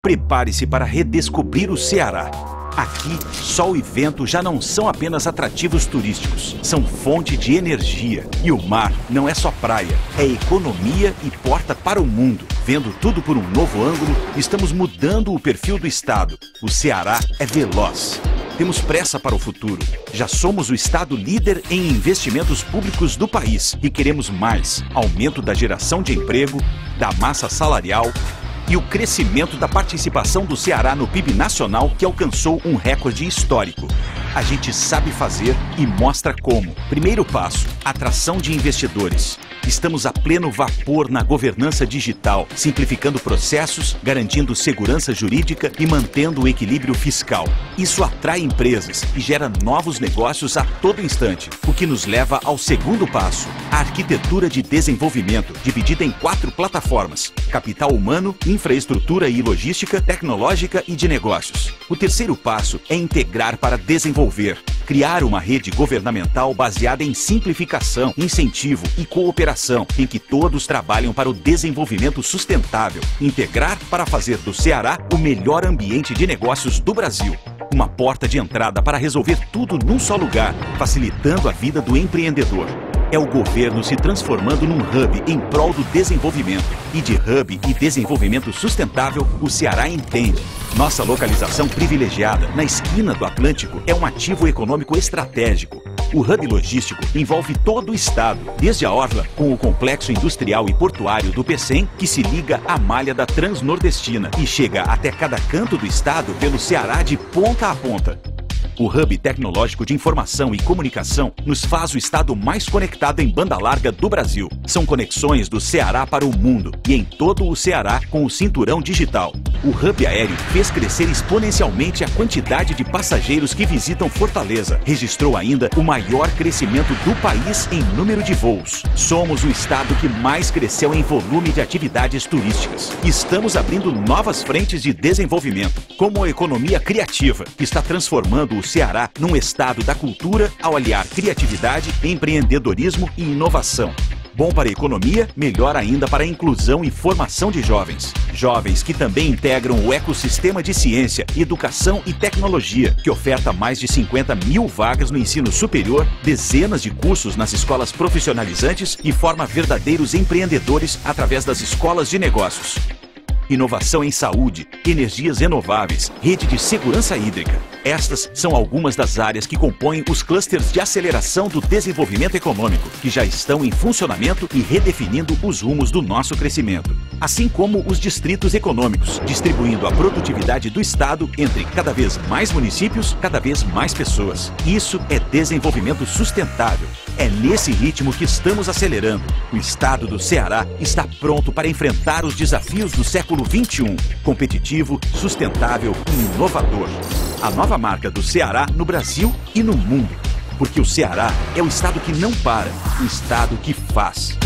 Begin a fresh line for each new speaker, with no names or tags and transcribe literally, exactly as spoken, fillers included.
Prepare-se para redescobrir o Ceará. Aqui, sol e vento já não são apenas atrativos turísticos, são fonte de energia. E o mar não é só praia, é economia e porta para o mundo. Vendo tudo por um novo ângulo, estamos mudando o perfil do estado. O Ceará é veloz. Temos pressa para o futuro. Já somos o estado líder em investimentos públicos do país e queremos mais. Aumento da geração de emprego, da massa salarial e o crescimento da participação do Ceará no P I B nacional, que alcançou um recorde histórico. A gente sabe fazer e mostra como. Primeiro passo, atração de investidores. Estamos a pleno vapor na governança digital, simplificando processos, garantindo segurança jurídica e mantendo o equilíbrio fiscal. Isso atrai empresas e gera novos negócios a todo instante, o que nos leva ao segundo passo, a arquitetura de desenvolvimento, dividida em quatro plataformas: capital humano, infraestrutura e logística, tecnológica e de negócios. O terceiro passo é integrar para desenvolver. Criar uma rede governamental baseada em simplificação, incentivo e cooperação, em que todos trabalham para o desenvolvimento sustentável. Integrar para fazer do Ceará o melhor ambiente de negócios do Brasil. Uma porta de entrada para resolver tudo num só lugar, facilitando a vida do empreendedor. É o governo se transformando num hub em prol do desenvolvimento. E de hub e desenvolvimento sustentável, o Ceará entende. Nossa localização privilegiada, na esquina do Atlântico, é um ativo econômico estratégico. O hub logístico envolve todo o estado, desde a orla, com o complexo industrial e portuário do Pecém, que se liga à malha da Transnordestina e chega até cada canto do estado pelo Ceará de ponta a ponta. O Hub Tecnológico de Informação e Comunicação nos faz o estado mais conectado em banda larga do Brasil. São conexões do Ceará para o mundo e em todo o Ceará com o cinturão digital. O Hub Aéreo fez crescer exponencialmente a quantidade de passageiros que visitam Fortaleza. Registrou ainda o maior crescimento do país em número de voos. Somos o estado que mais cresceu em volume de atividades turísticas. Estamos abrindo novas frentes de desenvolvimento, como a economia criativa, que está transformando o Ceará num estado da cultura ao aliar criatividade, empreendedorismo e inovação. Bom para a economia, melhor ainda para a inclusão e formação de jovens. Jovens que também integram o ecossistema de ciência, educação e tecnologia, que oferta mais de cinquenta mil vagas no ensino superior, dezenas de cursos nas escolas profissionalizantes e forma verdadeiros empreendedores através das escolas de negócios. Inovação em saúde, energias renováveis, rede de segurança hídrica. Estas são algumas das áreas que compõem os clusters de aceleração do desenvolvimento econômico, que já estão em funcionamento e redefinindo os rumos do nosso crescimento. Assim como os distritos econômicos, distribuindo a produtividade do estado entre cada vez mais municípios, cada vez mais pessoas. Isso é desenvolvimento sustentável. É nesse ritmo que estamos acelerando. O estado do Ceará está pronto para enfrentar os desafios do século vinte e um, competitivo, sustentável e inovador. A nova marca do Ceará no Brasil e no mundo. Porque o Ceará é o estado que não para, o estado que faz.